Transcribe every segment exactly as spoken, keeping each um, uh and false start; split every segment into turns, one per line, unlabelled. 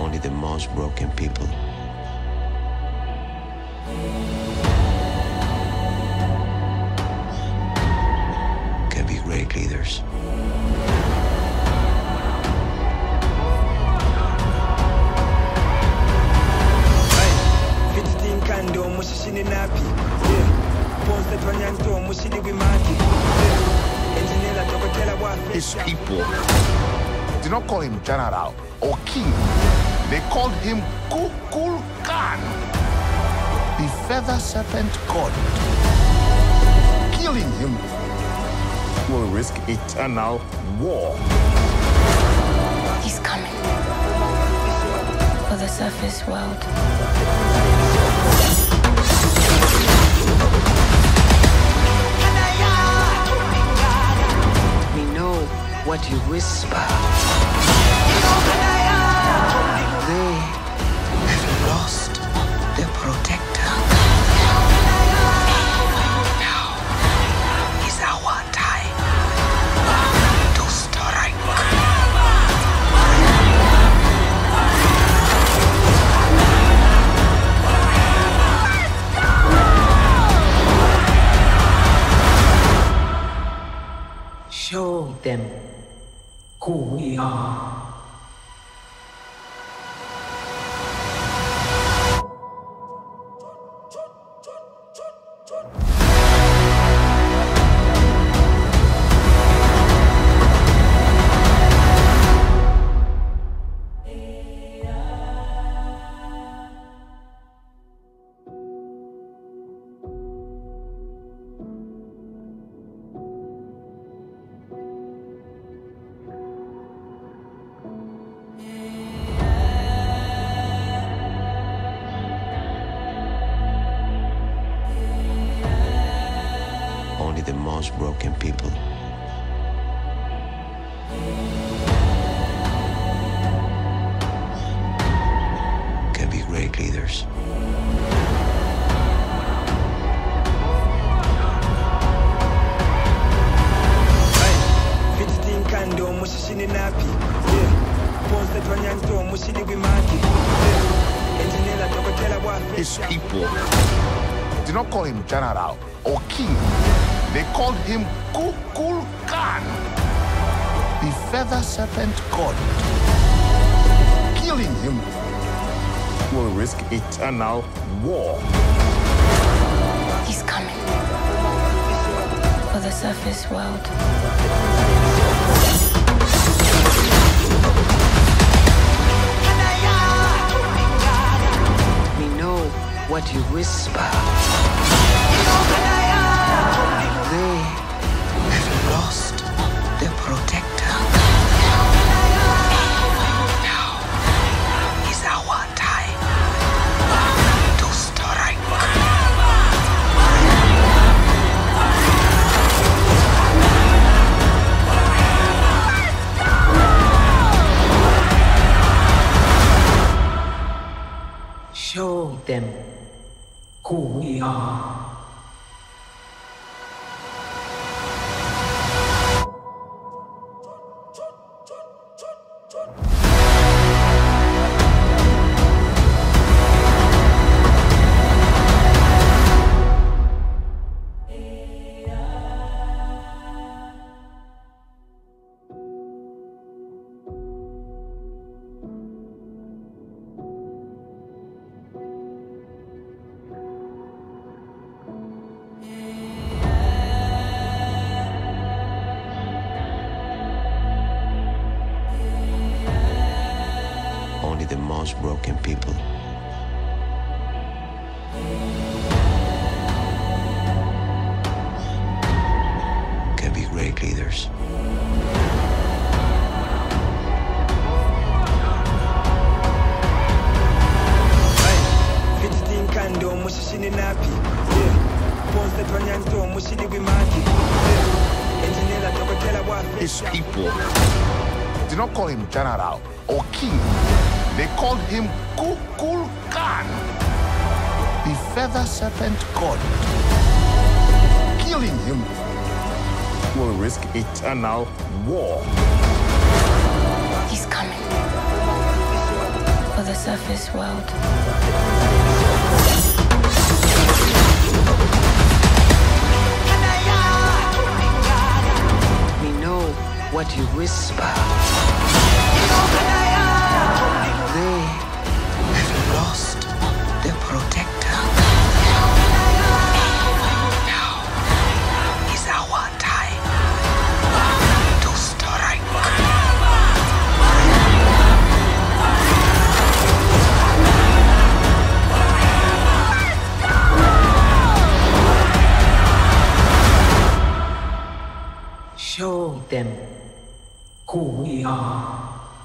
Only the most broken people can be great leaders.
His people did not call him general or king. They called him Kukulkan, the feather serpent god. Killing him will risk eternal war.
He's coming for the surface world.
We know what you whisper. They have lost their protector. Now is our time to strike. Show them who we are.
Only the most broken people can be great leaders.
His people did not call him general or king. They called him Kukulkan, the feather serpent god. Killing him will risk eternal war.
He's coming for the surface world.
We know what you whisper. They have lost their protector. Now is our time to strike. Show them who we are.
Only the most broken people can be great leaders.
His people did not call him general or king. They called him Kukulkan, the feather serpent god. Killing him will risk eternal war.
He's coming for the surface world.
We know what you whisper. They have lost their protector. Now is our time to strike. Show them who we are.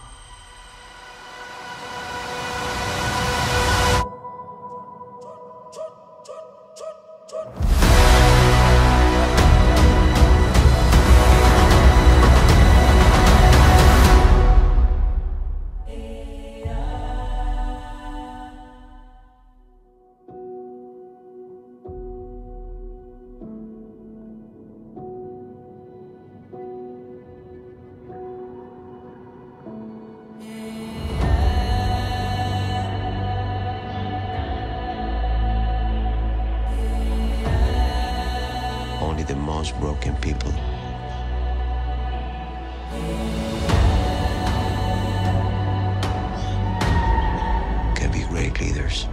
Only the most broken people can be great leaders.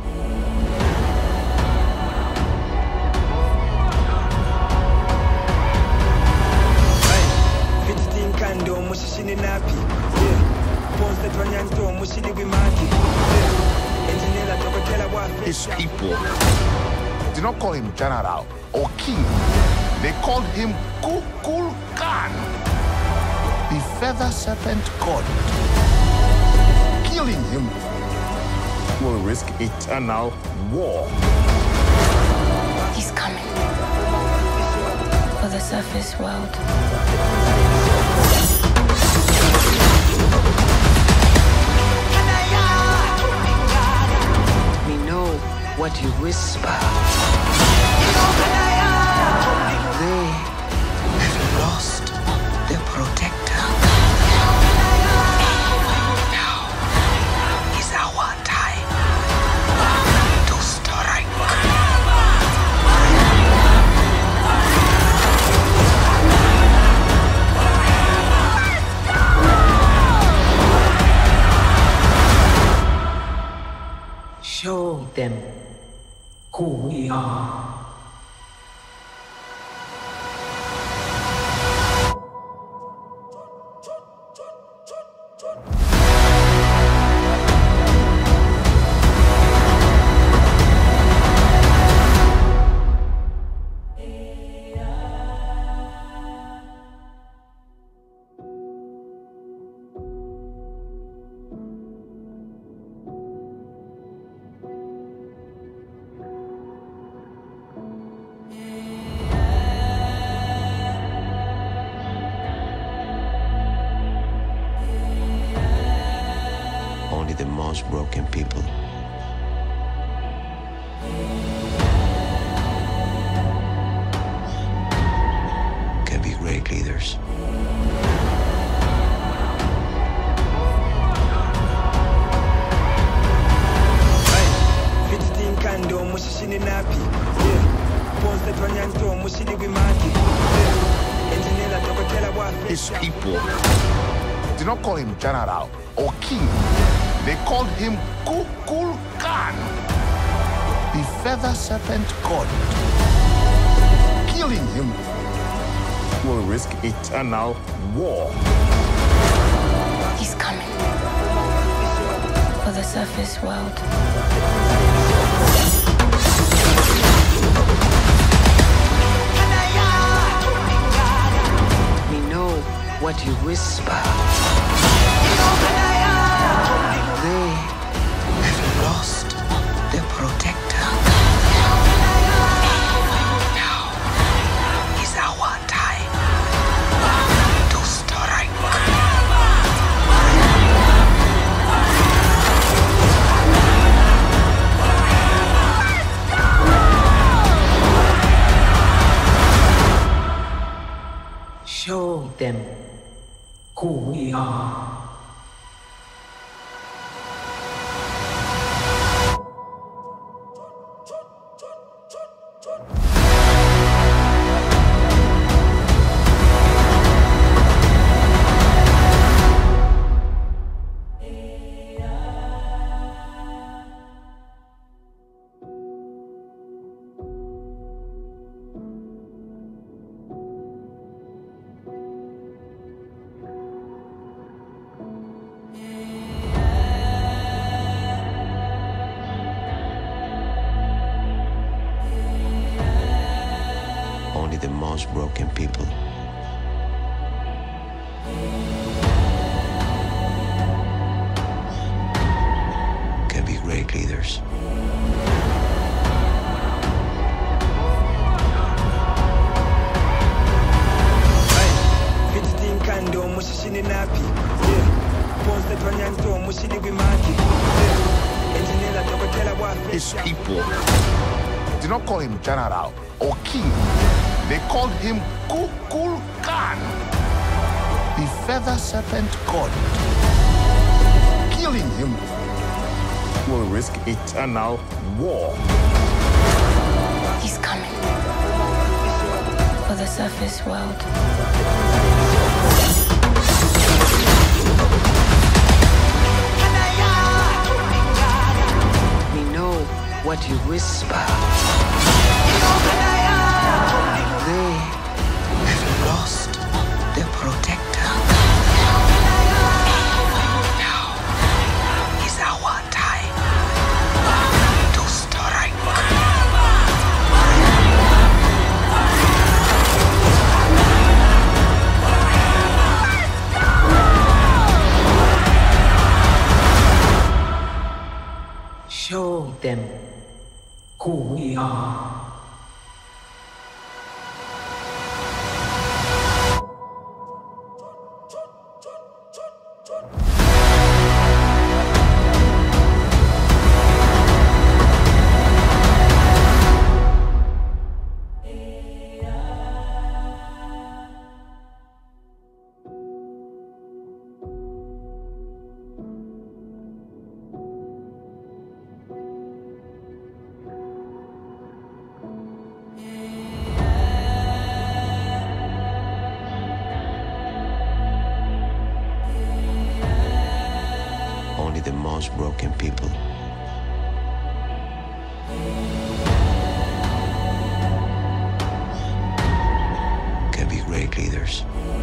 His people did not call him general or king. They called him Kukul Khan, the feather serpent god. Killing him will risk eternal war.
He's coming for the surface world.
We know what you whisper. They have lost their protector. Now is our time to strike. Show them who we are.
Only the most broken people can be great leaders.
His people did not call him general or king. They called him Kukul Khan, the feather serpent god. Killing him will risk eternal war.
He's coming for the surface world.
We know what you whisper. They have lost their protector. Now is our time to strike. Show them who we are.
broken people. Can be great leaders.
His people did not call him general or king. They called him Kukul Khan, the feather serpent god. Killing him will risk eternal war.
He's coming for the surface world.
We know what you whisper. They have lost their protector. Now is our time to strike. Show them who we are.
Only the most broken people can be great leaders.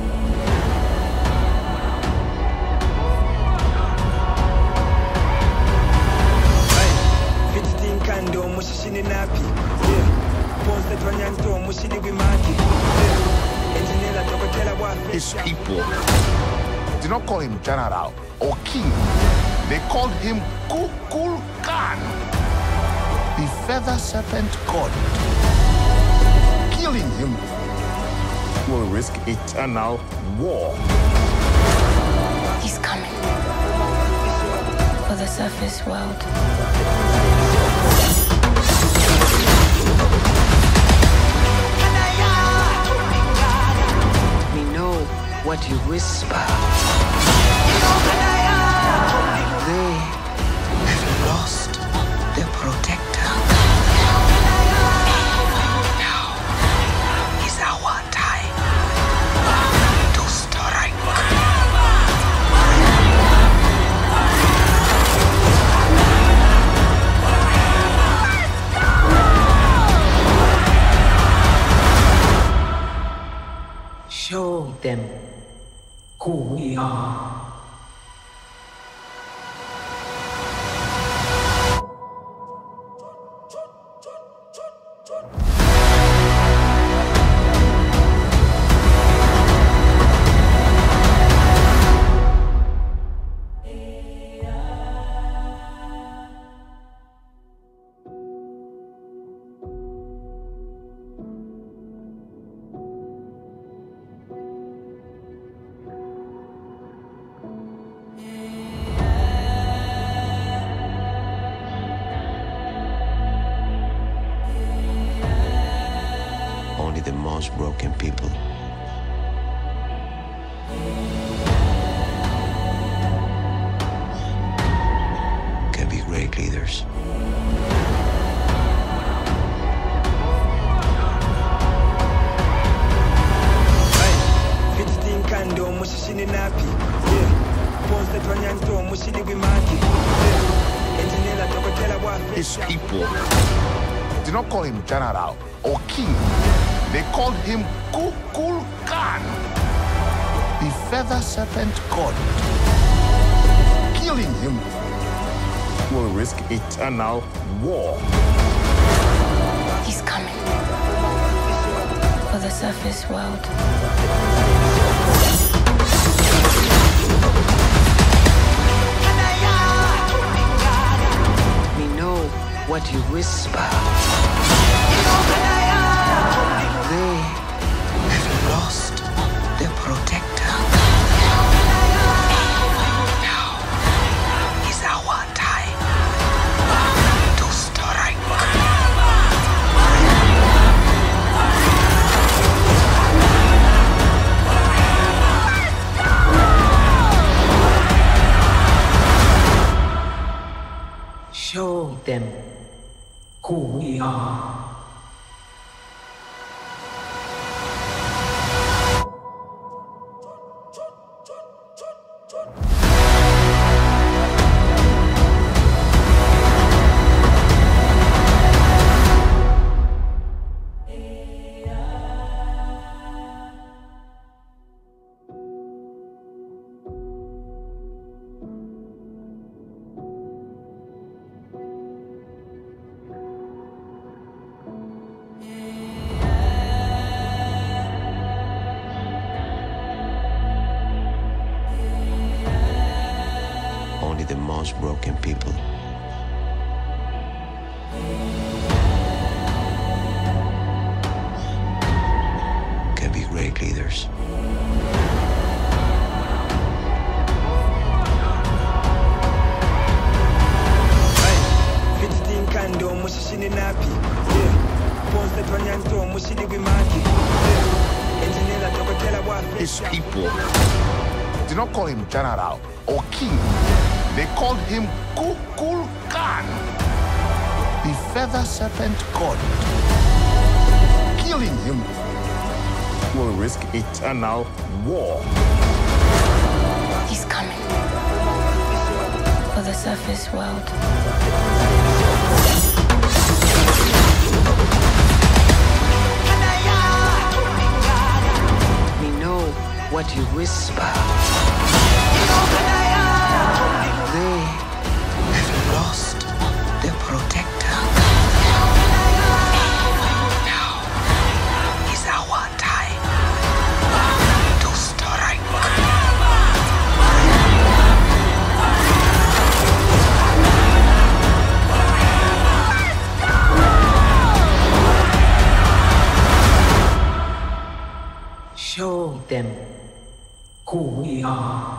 His people did not call him general or king. They called him Kukul Khan, the feather serpent god. Killing him will risk eternal war.
He's coming for the surface world.
We know what you whisper. They have lost their protector. Now is our time to strike. Show them who we are.
Only the most broken people can be great leaders.
His people did not call him general or king. They called him Kukul Khan, the feather serpent god. Killing him will risk eternal war.
He's coming for the surface world.
We know what you whisper. They have lost their protector. Now is our time to strike. Show them who we are.
Only the most broken people can be great leaders.
His people did not call him general or king. They called him Kukul Khan, the feather serpent god. Killing him will risk eternal war.
He's coming for the surface world.
We know what you whisper. They have lost their protector. Now is our time to strike. Show them who we are.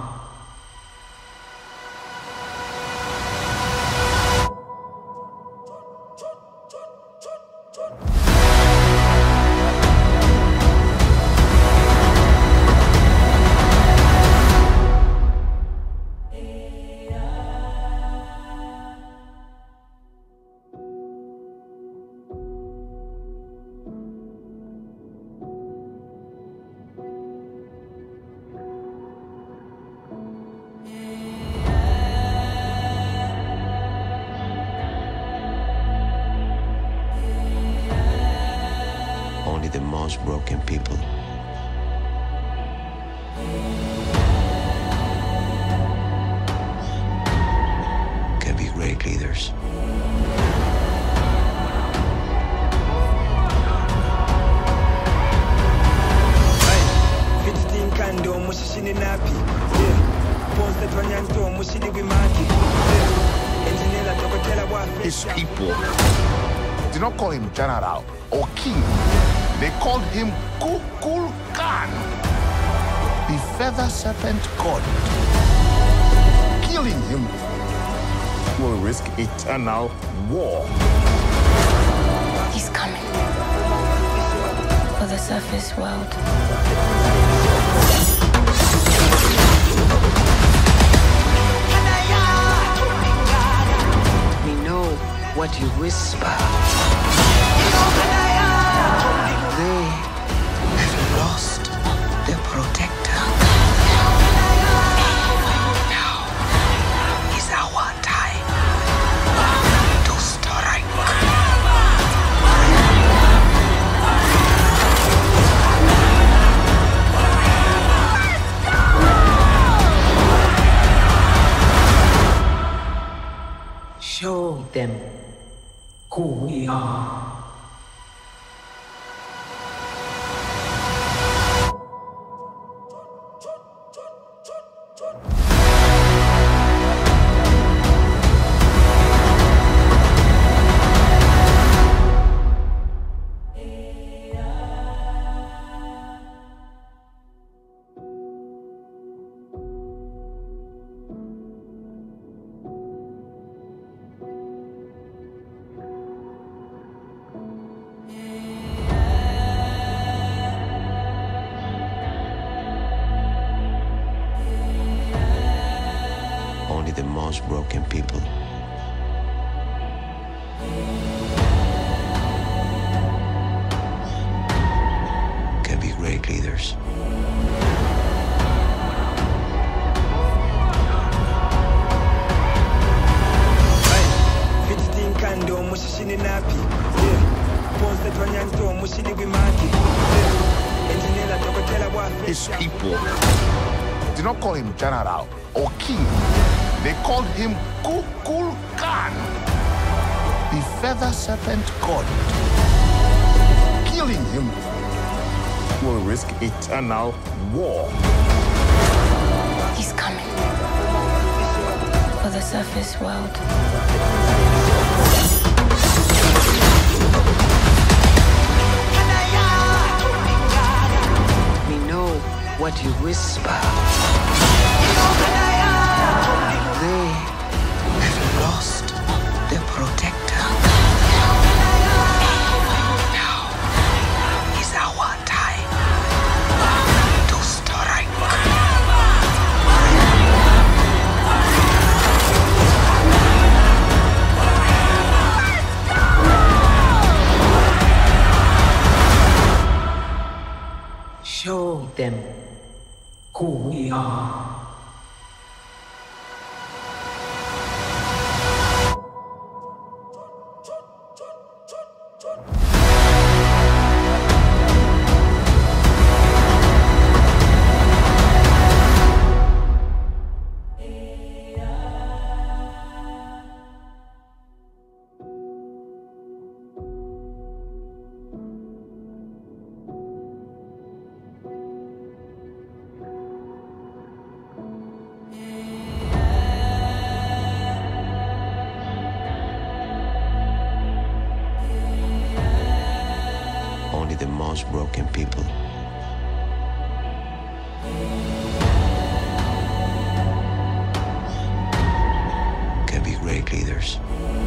Only the most broken people can be great leaders.
His people did not call him general or king. They called him Kukul Khan, the feather serpent god. Killing him will risk eternal war.
He's coming for the surface world.
We know what you whisper. They have lost their protector. Now is our time to strike. Show them who we are.
Only the most broken people can be great leaders.
His people did not call him general or king. They called him Kukul Khan, the feather serpent god. Killing him will risk eternal war.
He's coming for the surface world.
We know what you whisper. They have lost their protector. Now is our time to strike. Show them who we are.
Only the most broken people can be great leaders.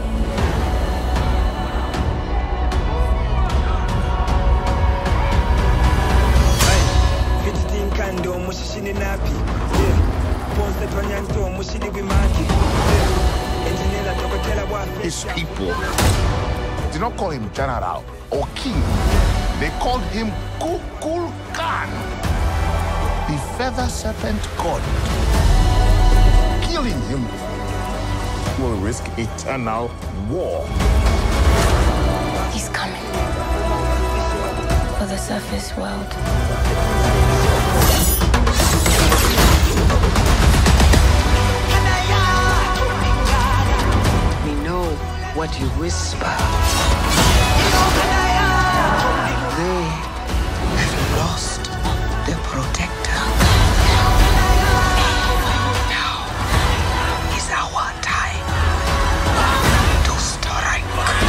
His people did not call him general or king. They called him Kukul Khan, the feather serpent god. Killing him will risk eternal war.
He's coming for the surface world.
We know what you whisper. They have lost their protector. Now is our time to strike.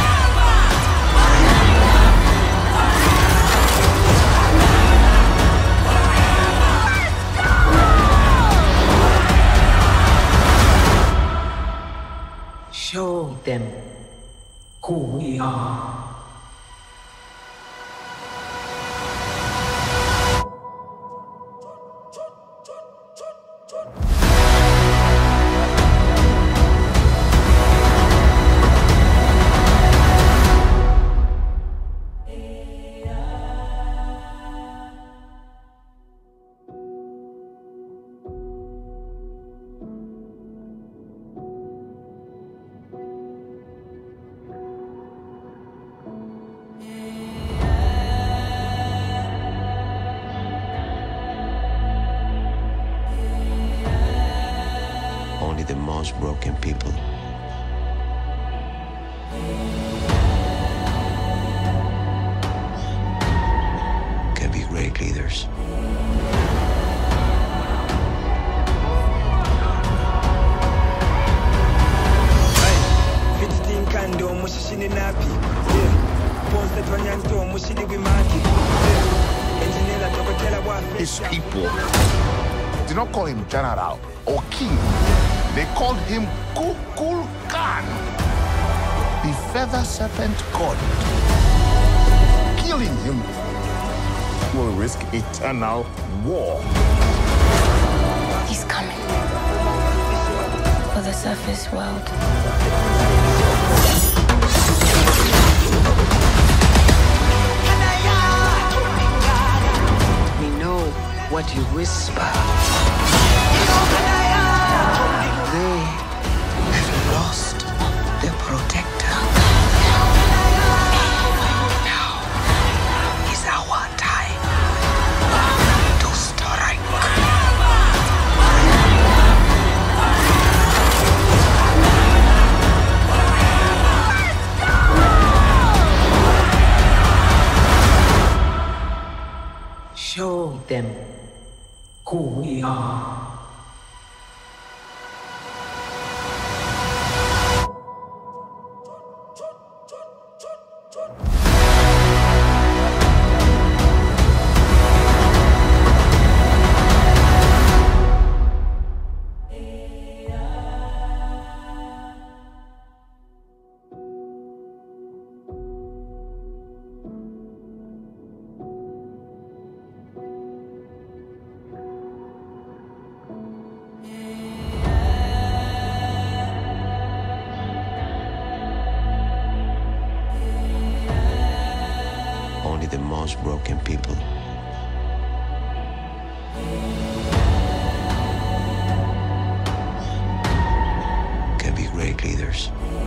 Show them who we are.
Only the most broken people can be great leaders.
not call him general or king. They called him Kukul Khan, the feather serpent god. Killing him will risk eternal war.
He's coming for the surface world.
We know what you whisper. They have lost their protector. Now is our time to strike. Show them who we are.
Only the most broken people can be great leaders.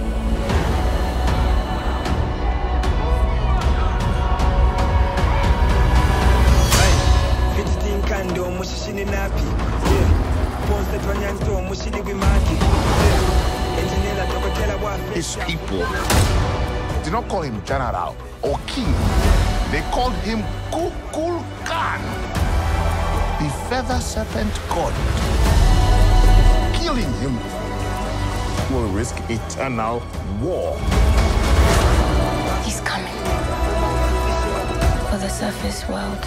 His people did not call him general or king. They called him Kukul Khan, the feather serpent god. Killing him will risk eternal war.
He's coming for the surface world.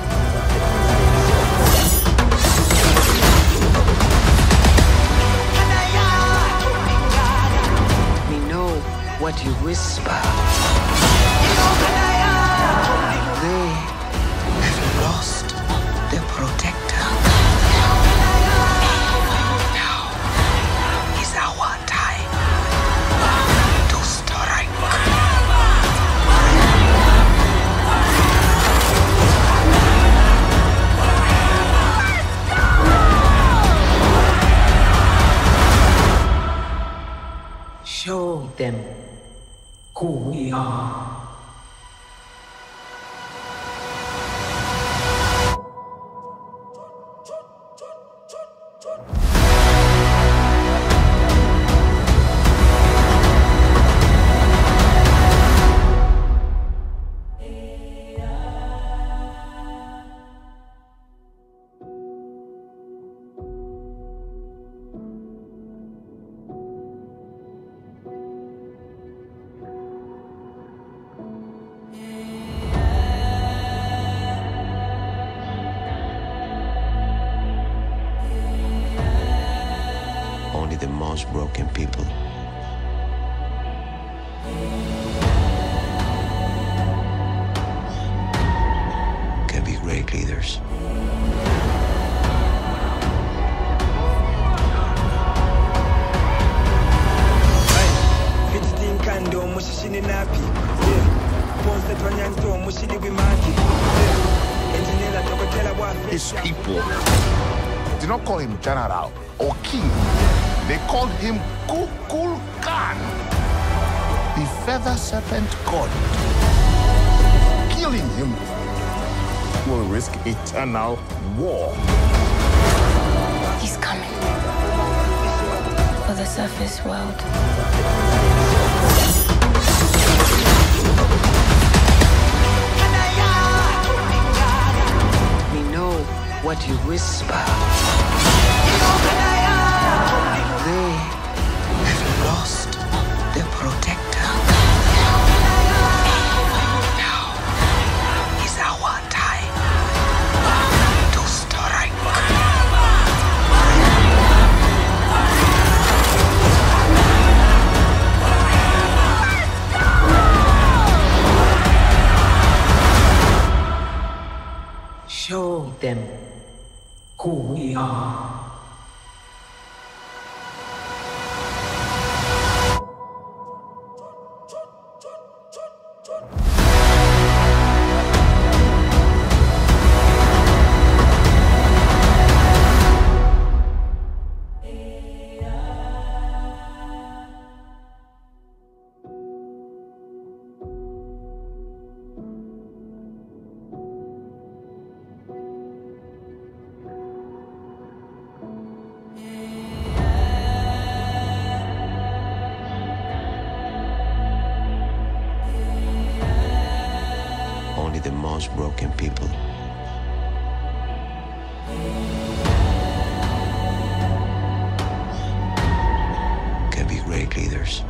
We know what you whisper. They have lost their protector. Now is our time to strike. Show them who we are.
Only the most broken people can be great leaders.
His people did not call him general or king. They called him Kukul Khan, the feather serpent god. Killing him will risk eternal war.
He's coming for the surface world.
We know what you whisper. They have lost their protector. Now is our time to strike.
most broken people. Can be great leaders.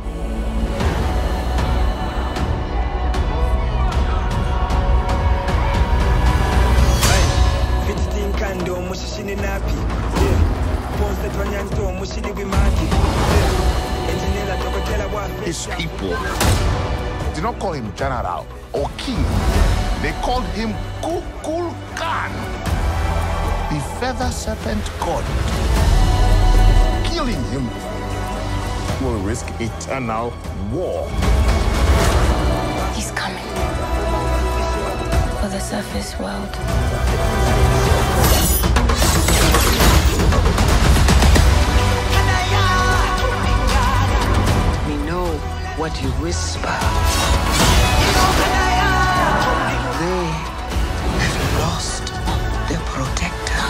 His people did not call him general or king. They called him Kukul Khan, the feather serpent god. Killing him will risk eternal war.
He's coming for the surface world.
We know what you whisper. They have lost their protector.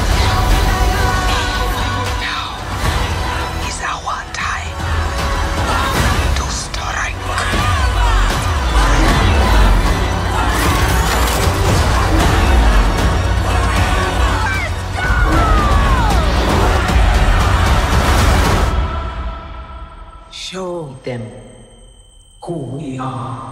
Now is our time to strike. Show them who we are.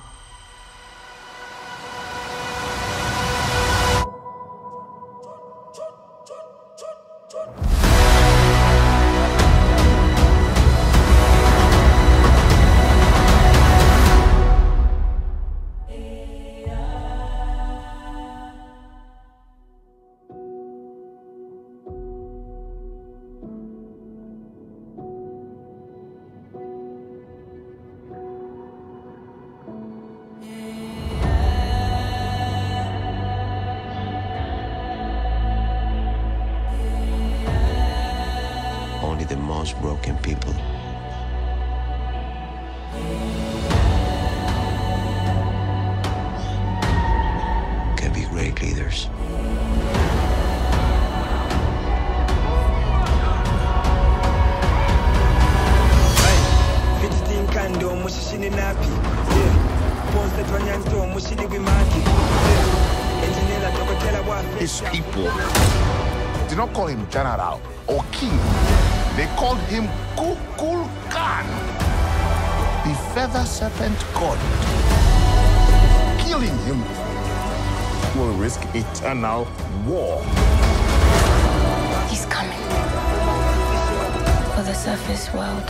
Only the most broken people can be great leaders.
His people did not call him general or king. They called him Kukul Khan, the feather serpent god. Killing him will risk eternal war.
He's coming for the surface world.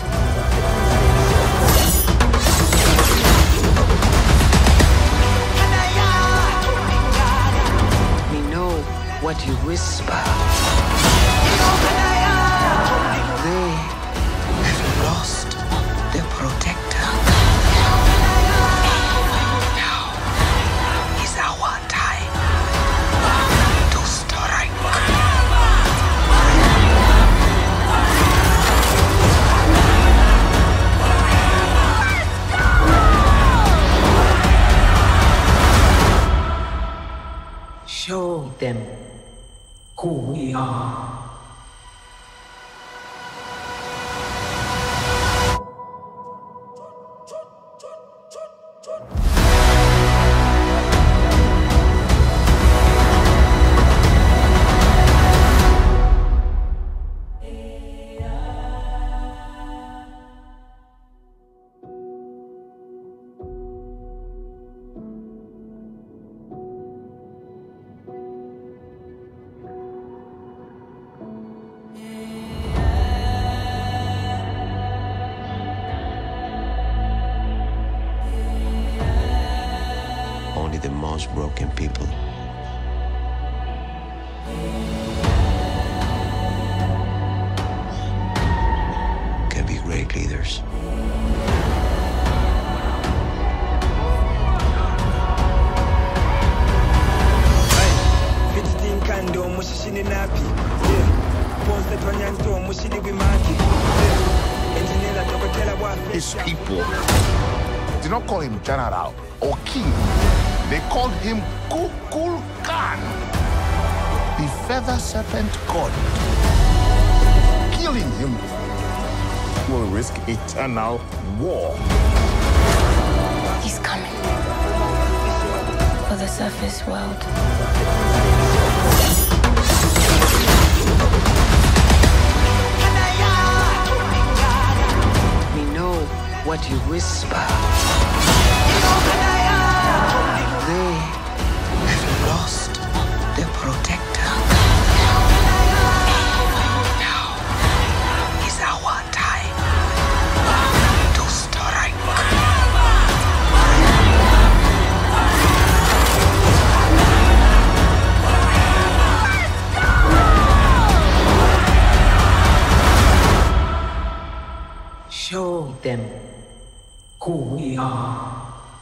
We know what you whisper. They have lost their protector. Now is our time to strike. Show them who we are.
Only the most broken people can be great leaders.
His people did not call him general or king. They called him Kukul Khan, the feather serpent god. Killing him will risk eternal war.
He's coming for the surface world.
We know what you whisper. They have lost their protector. Now is our time to strike. Show them who we are.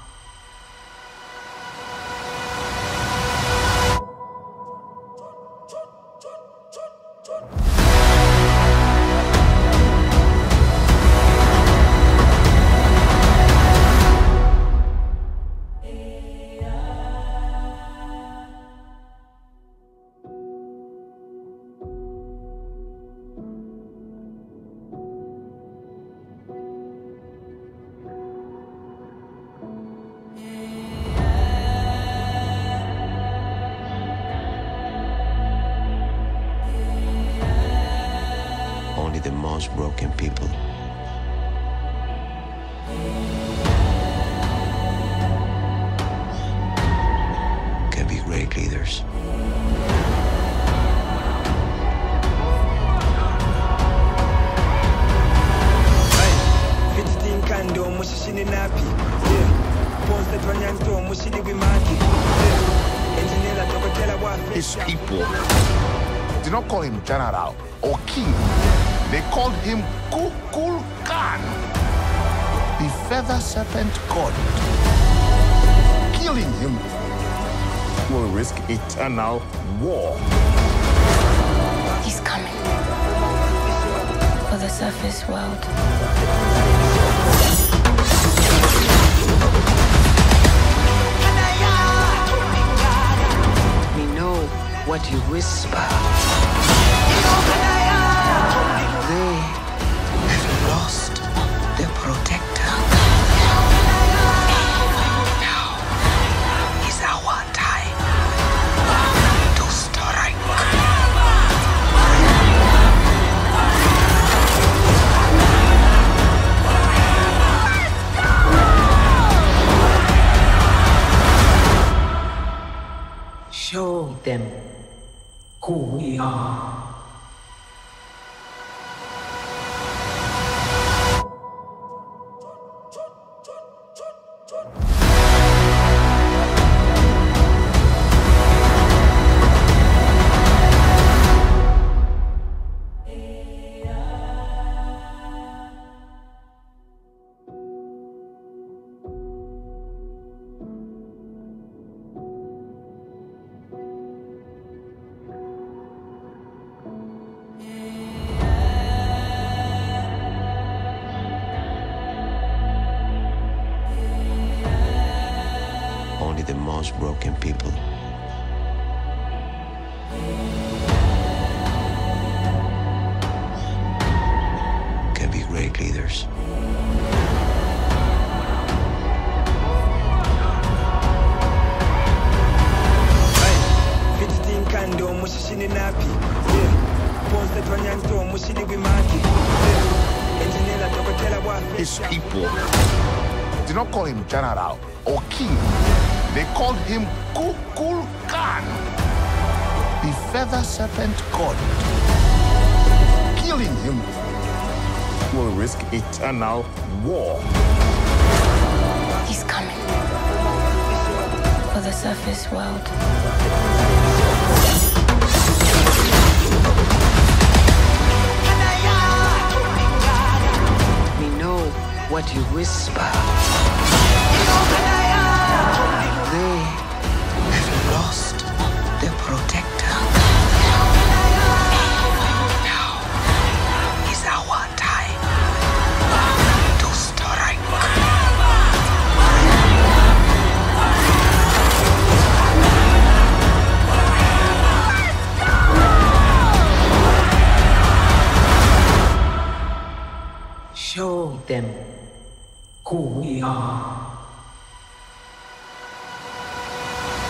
Only the most broken people can be great leaders.
His people did not call him general or king. They called him Kukul Khan, the feather serpent god. Killing him will risk eternal war.
He's coming for the surface world.
We know what you whisper. They have lost their protector. Now is our time to strike. Show them who we are.
Only the most broken people can be great leaders.
His people did not call him general or king. They called him Kukul Khan, the feather serpent god. Killing him will risk eternal war.
He's coming for the surface world.
We know what you whisper. They have lost their protector. Now is our time to strike. Show them who we are.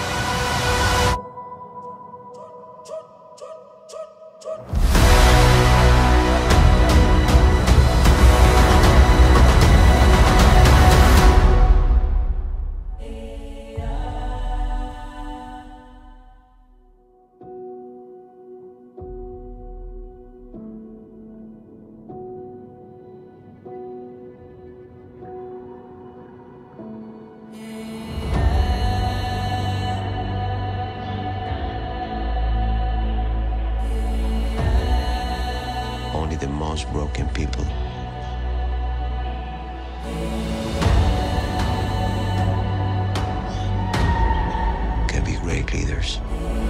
most broken people. Can be great leaders.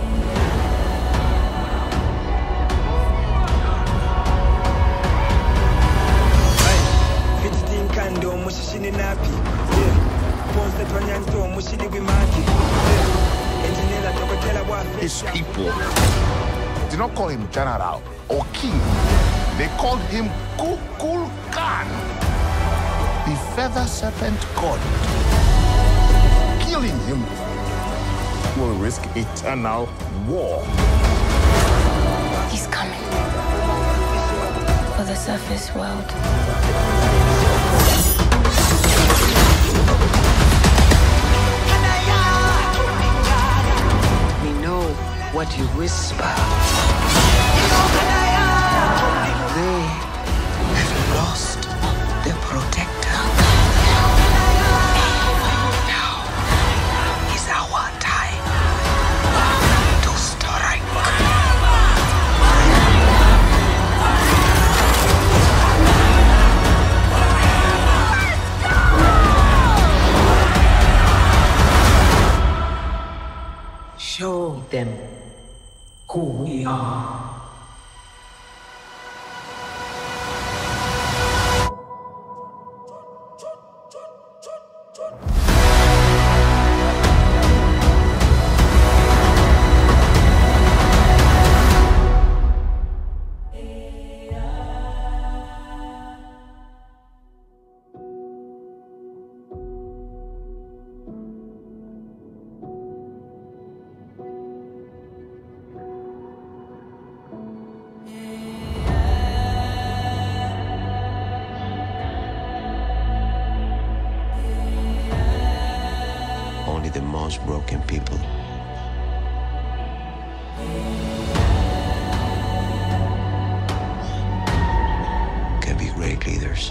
His people did not call him general or king. They called him Kukul Khan, the feather serpent god. Killing him will risk eternal war.
He's coming for the surface world.
We know what you whisper. They have lost their protector. Now is our time to strike. Show them who we are.
Only the most broken people can be great leaders.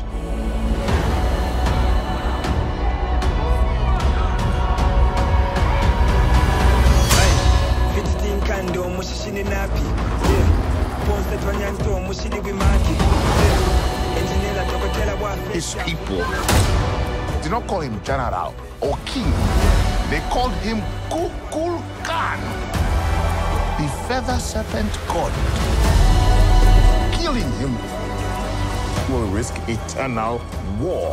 His people did not call him general or king. They called him Kukul Khan, the feather serpent god. Killing him will risk eternal war.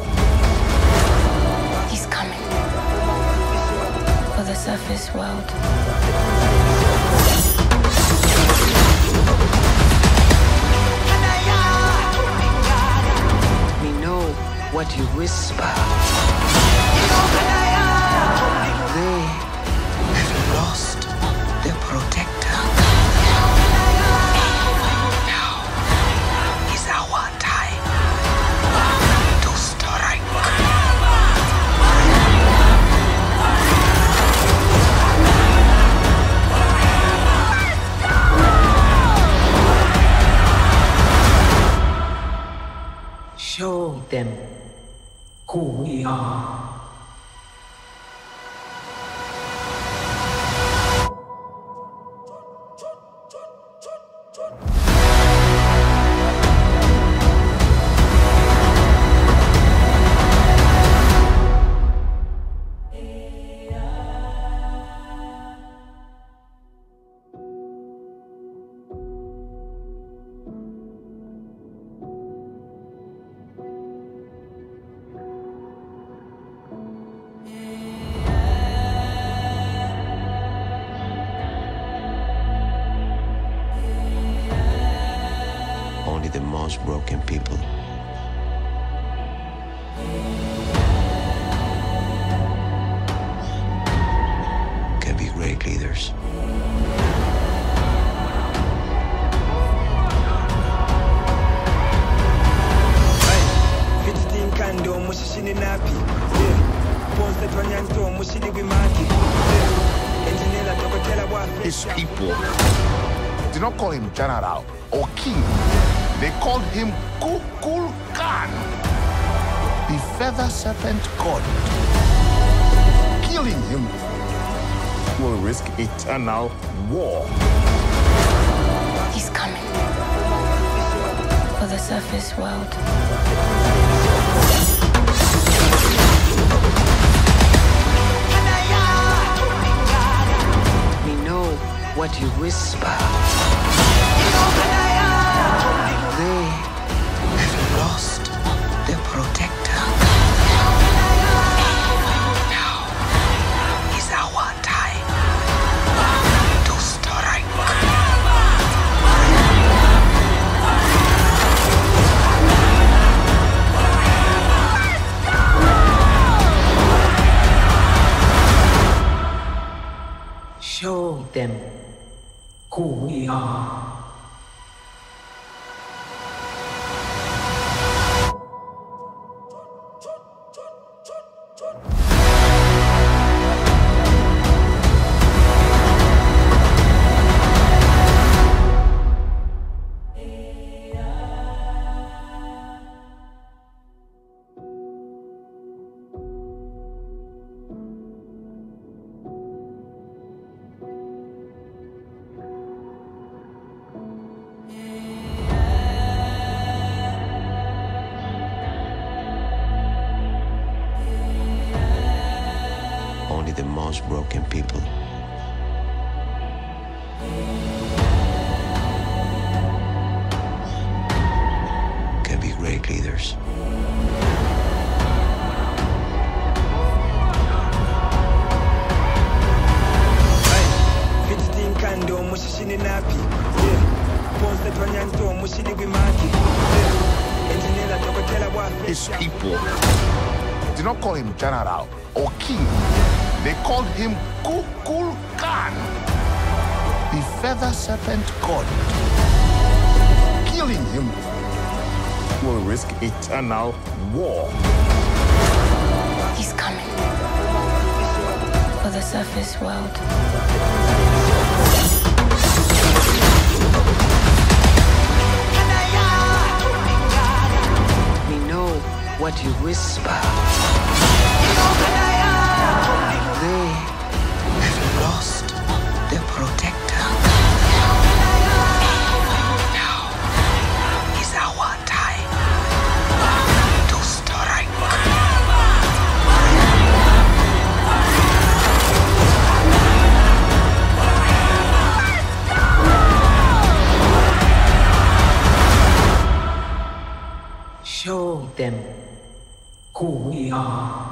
He's coming for the surface world.
We know what you whisper. They have lost their protector. Now is our time to strike. Show them who we are.
Only the most broken people can be great leaders.
His people did not call him general or king. They called him Kukul Khan, the feather serpent god. Killing him will risk eternal war.
He's coming for the surface world.
We know what you whisper. They have lost their protector. Now is our time to strike. Show them who we are.
Only the most broken people can be great leaders.
His people did not call him general or king. They called him Kukul Khan, the feather serpent god. Killing him will risk eternal war.
He's coming for the surface world.
We know what you whisper. They have lost their protector. Now is our time to strike. Show them who we are.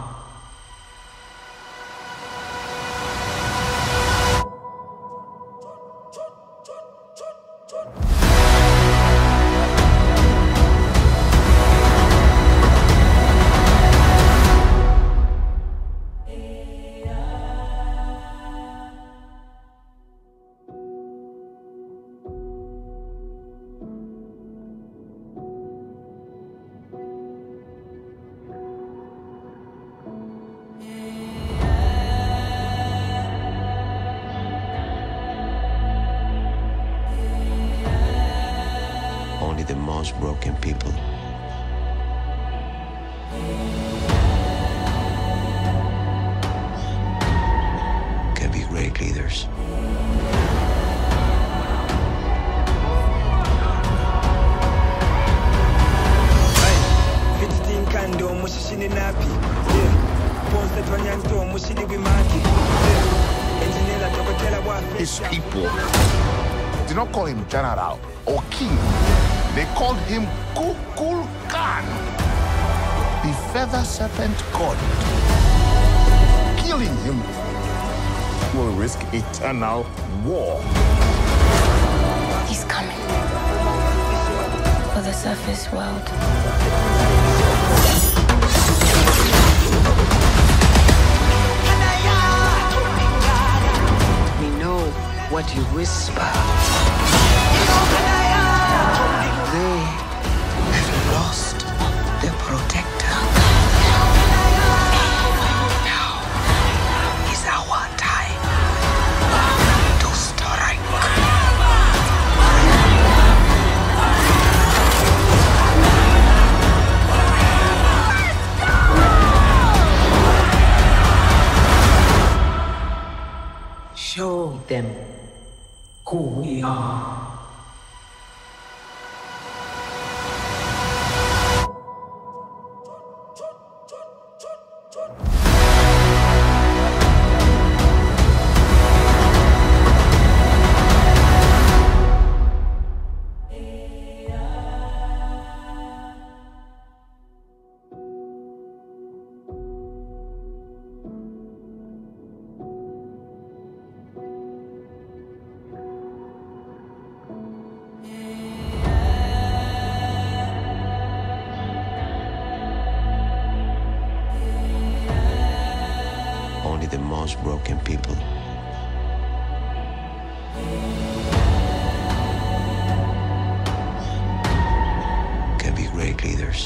Only the most broken people can be great leaders.
His people did not call him general or king. They called him Kukul Khan, the feather serpent god. Killing him will risk eternal war.
He's coming for the surface world.
We know what you whisper. They have lost their protector. Now is our time to strike. Show them who we are.
the most broken people. Can be great leaders.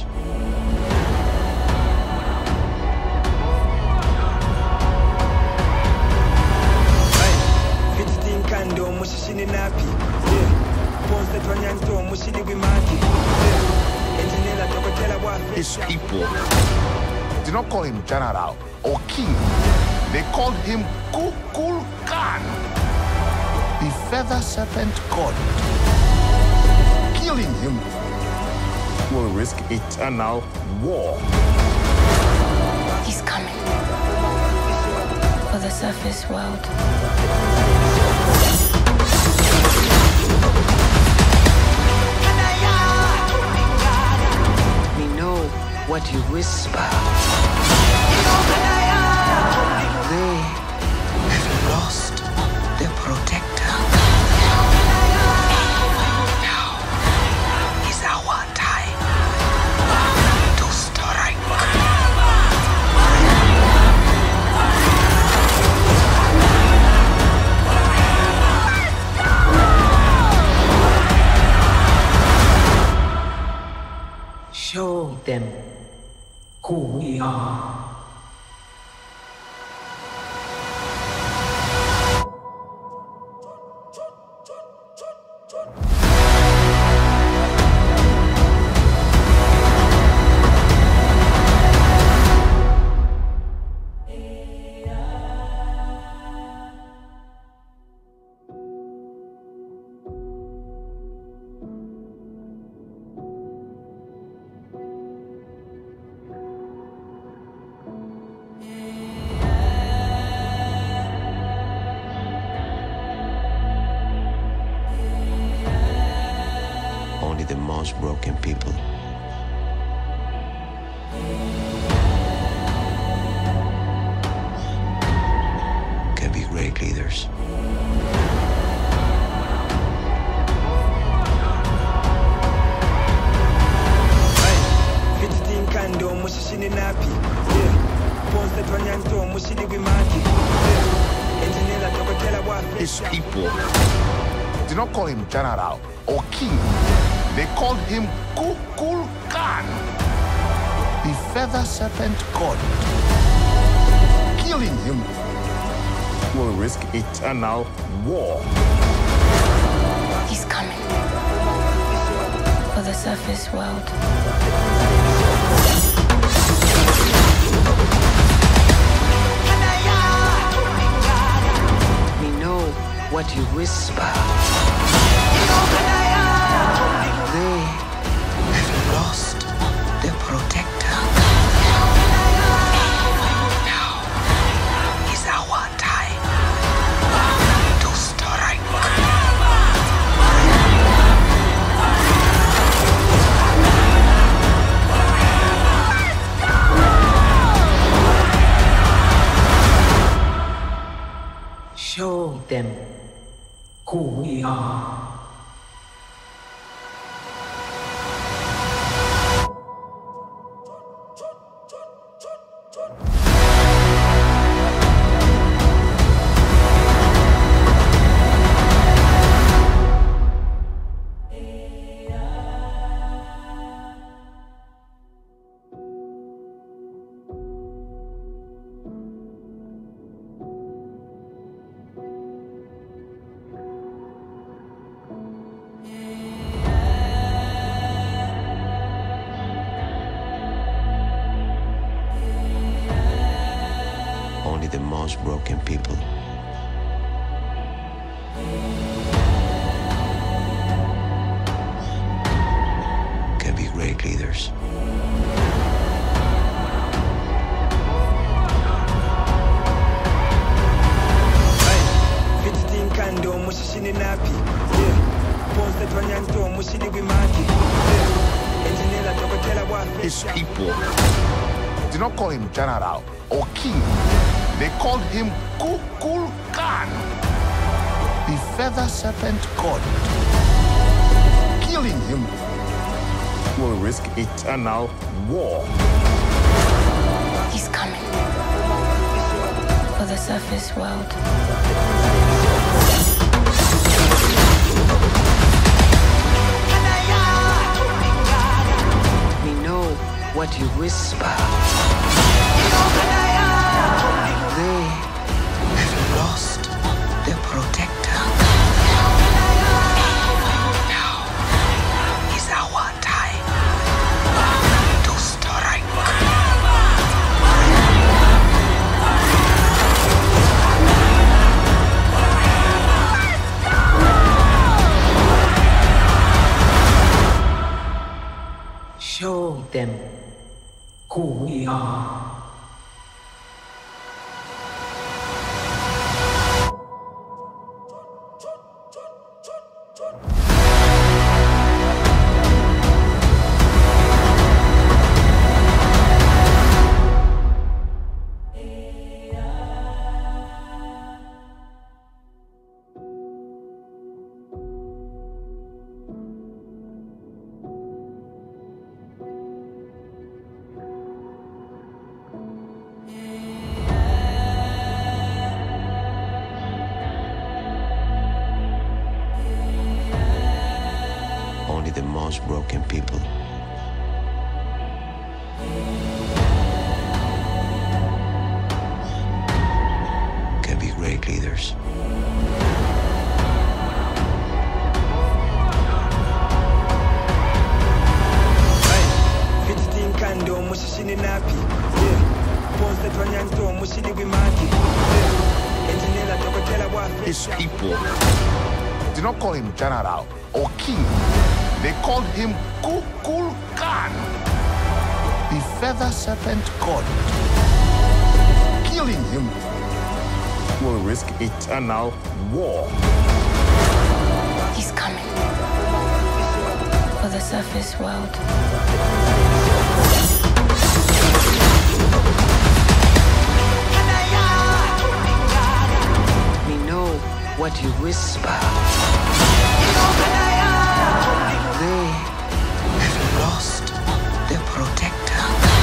His people did not call him general or king. They called him Kukul Khan, the feather serpent god. Killing him will risk eternal war.
He's coming for the surface world.
What you whisper. They have lost their protector. Now is our time to strike. Show them who we are.
Only the most broken people can be great leaders.
His people did not call him general or king. They called him Kukul Khan, the feather serpent god. Killing him will risk eternal war.
He's coming for the surface world.
We know what you whisper. They have lost their protector. Now is our time to strike. Show them who we are.
Only the most broken people can be great leaders.
His people did not call him general or king. They called him Kukul Khan, the feather serpent god. Killing him will risk eternal war.
He's coming for the surface world.
We know what you whisper. They have lost their protector. Now is our time to strike. Show them who we are.
Only the most broken people can be great leaders.
His people did not call him general or king. They called him Kukul Khan, the feather serpent god. Killing him will risk eternal war.
He's coming for the surface world.
We know what you whisper. They have lost their protector.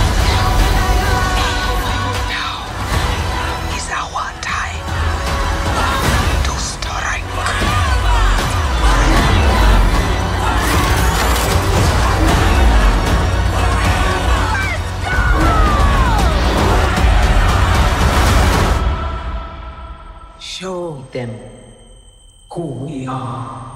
Now is our time to strike. Show them who we are.